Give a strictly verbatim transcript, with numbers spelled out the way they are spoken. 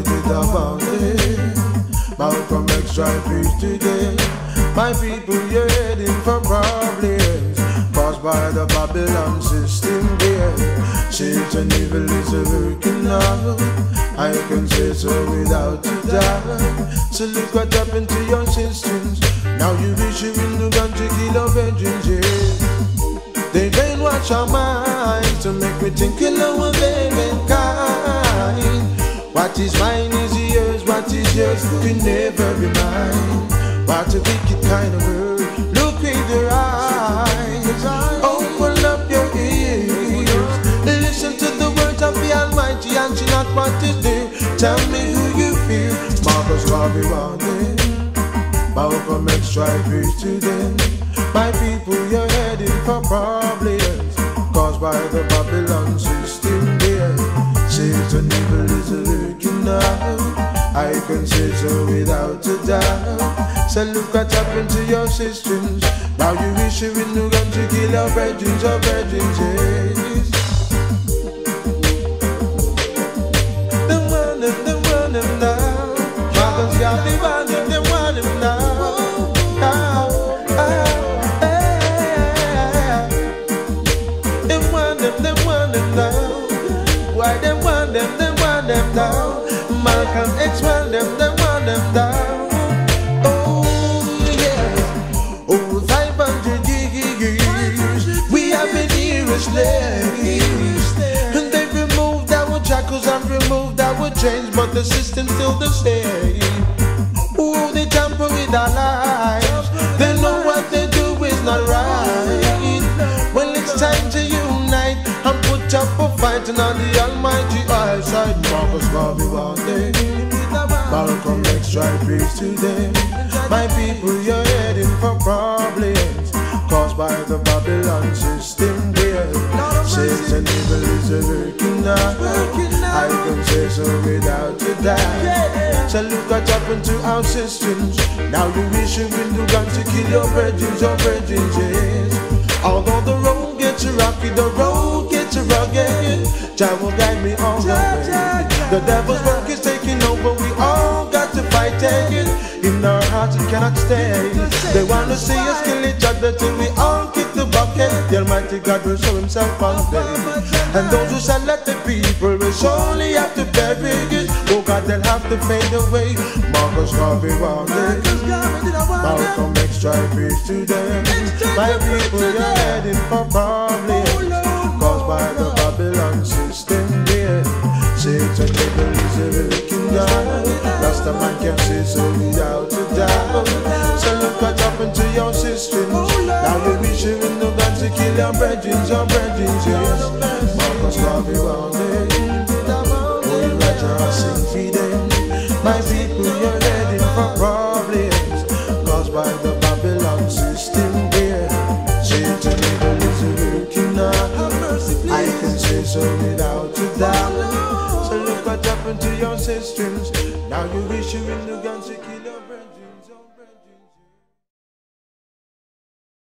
bit about it. Malcolm X tried preach today. My people, you're heading for problems caused by the Babylon system there. Satan evil is working now, I can say so without a doubt. So look what happened to your systems. Now you wish you in the gun to kill our virgins, yeah. They brainwash our minds to make me think alone of mankind. What is mine is yours, what is yours can never be mine. What a wicked kind of world. Look with your eyes, open up your ears, listen to the words of the Almighty and see not what to do. Tell me who you feel. Marcus Garvey wanted, Malcolm X tried preach to them. My people, you're heading for problems caused by the Babylon system there. Satan evil is lurking now, I can say so without a doubt. So look what happened to your systems. Now you wish you in the gun to kill our virgins, our virgins, yes. Them want them, them want them now. Marcus Garvey want them, them want them now. Ah, ah, ah. Them want them, them want them now. Why them want them, them want them now. Malcolm X want them, them want them now. Slaves. And they've removed our shackles and removed our chains, but the system's still the same. Ooh, they tamper with our lives. They know what they do is not right. Well, it's time to unite and put up a fight, and on the Almighty eyesight. Marcus Garvey wanted, Malcolm X tried preach to them. My people, you're heading for problems caused by the Babylon system there. Satan evil is working now, I can say so without a doubt. So look what happened to our systems. Now you wish you will do gun to kill your virgins, your virgins, yes. Although the road gets rocky, the road gets rugged, Jah will guide me all the way. The devil's work is taking over, we all got to fight it. In our hearts it cannot stay. They want to see us kill each other till we all kick the bucket. The Almighty God will show himself one day, and those who shall let the people will surely have to bury it. Oh God, they'll have to fade away. Marcus Garvey wanted, Malcolm X tried preach to them. My people, you're heading for problems caused by the Babylon system there. Satan evil is working down, Rasta man can say so without a doubt. So look what happened to your systems. Now you wish you in the gun to kill your virgins, your virgins, yes. Marcus Garvey wanted, oh you write sing for them. My people, you're heading for problems caused by the Babylon system there. Satan evil is working now, I can say so without a doubt. So look what happened to your systems. Now you wish you in the guns to kill your virgin.